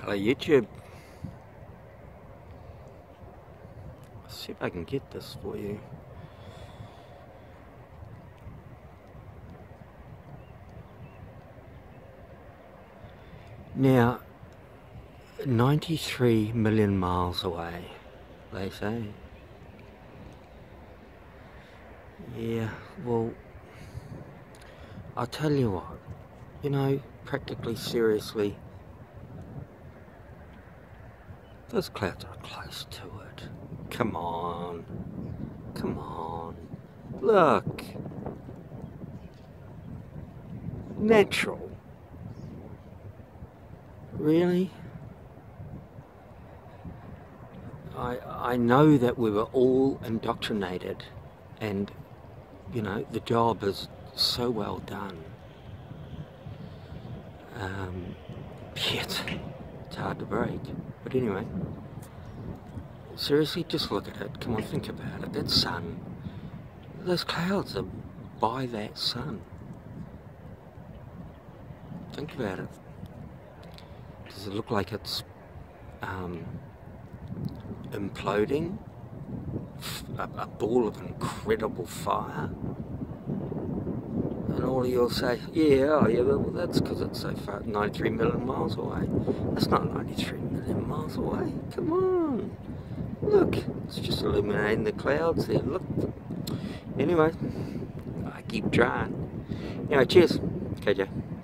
Hello YouTube. Let's see if I can get this for you. Now, 93 million miles away, they say. Yeah, well, I'll tell you what, you know, practically seriously, those clouds are close to it. Come on. Come on. Look. Natural. Really? I know that we were all indoctrinated and, you know, the job is so well done. Yet, it's hard to break. But anyway, seriously, just look at it. Come on, think about it. That sun, those clouds are by that sun. Think about it. Does it look like it's imploding? A ball of incredible fire? And all you'll say, yeah, oh yeah, well that's because it's so far, 93 million miles away. That's not 93 million miles away. Come on. Look, it's just illuminating the clouds there. Look. Anyway, I keep trying. Anyway, cheers. KJ.